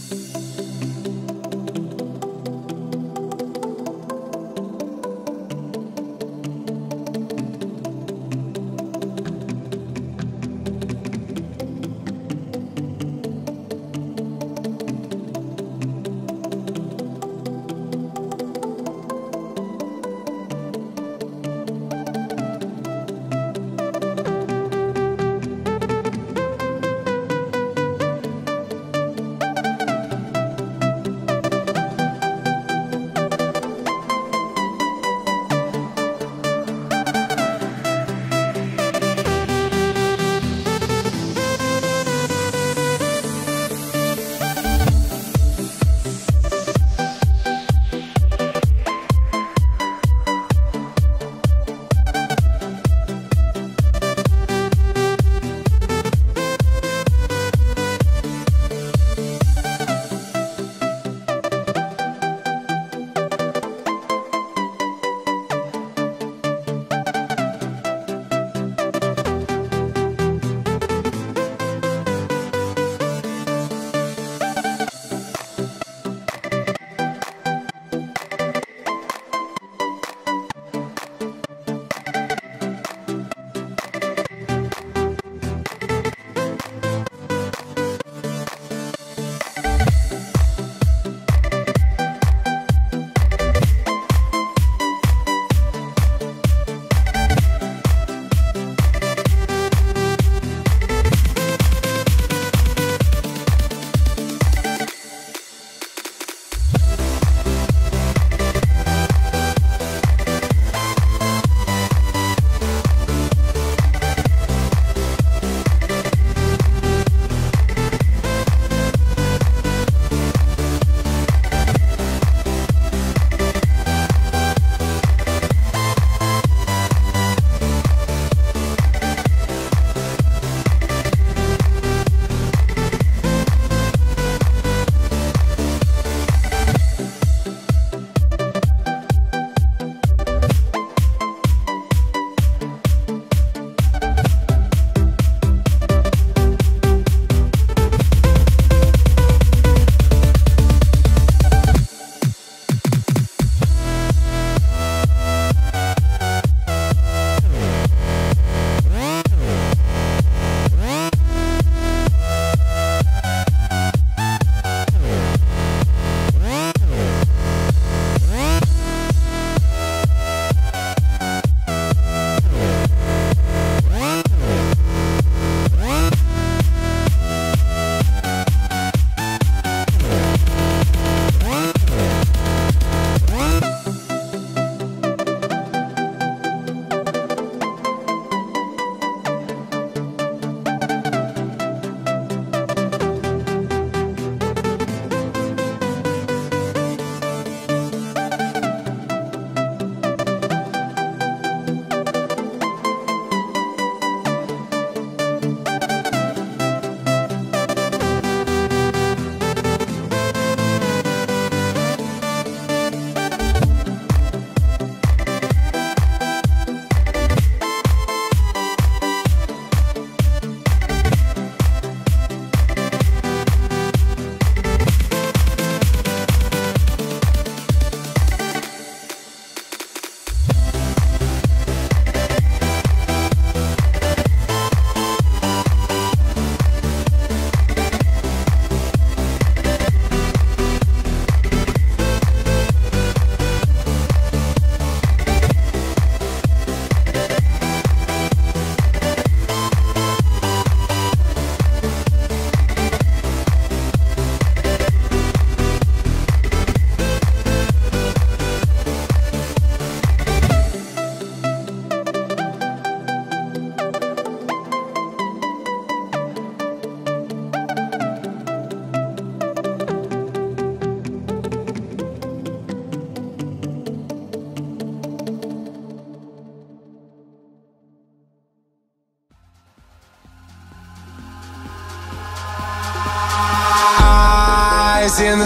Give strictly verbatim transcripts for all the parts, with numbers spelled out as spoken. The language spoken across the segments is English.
eyes in the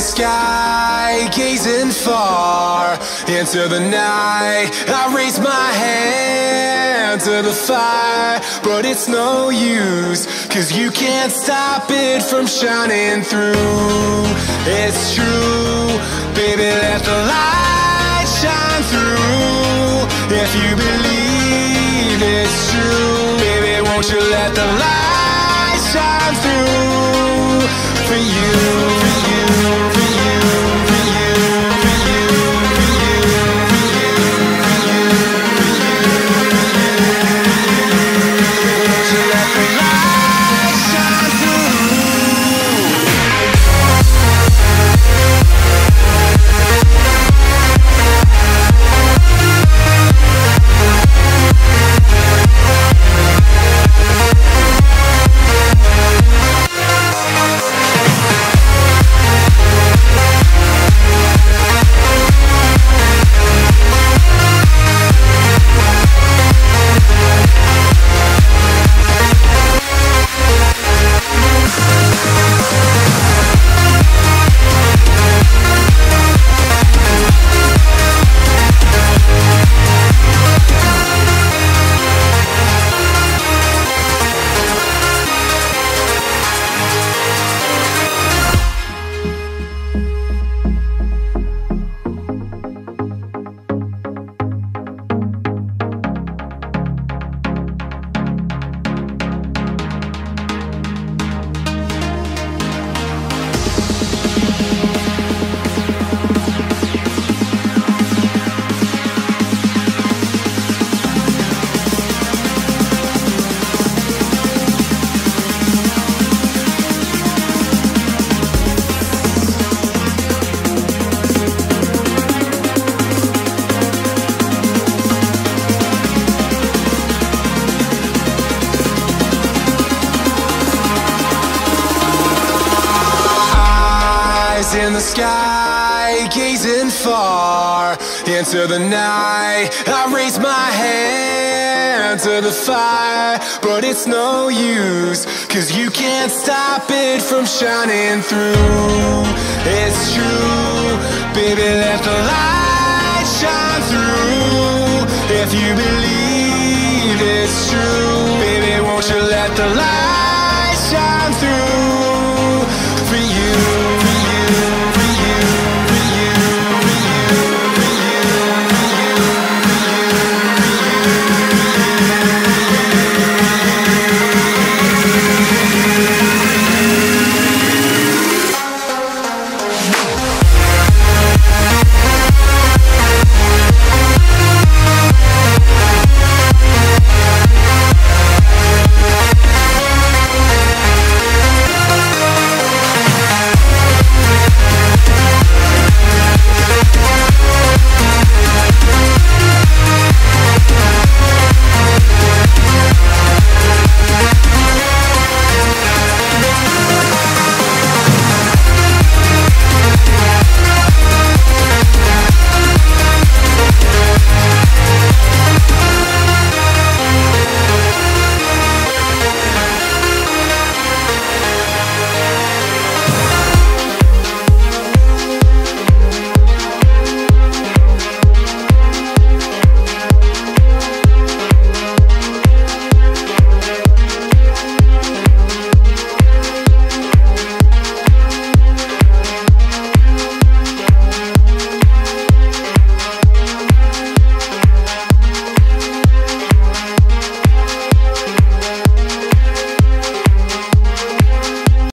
sky, gazing far into the night. I raise my hand to the fire, but it's no use, 'cause you can't stop it from shining through. It's true, baby, let the light shine through. If you believe it's true, baby, won't you let the light shine through for you, for you, for you, for you, for you, for you, for you, for you, for you. Won't you let the light shine through? In the sky, gazing far into the night, I raise my hand to the fire, but it's no use, 'cause you can't stop it from shining through. It's true, baby, let the light shine through. If you believe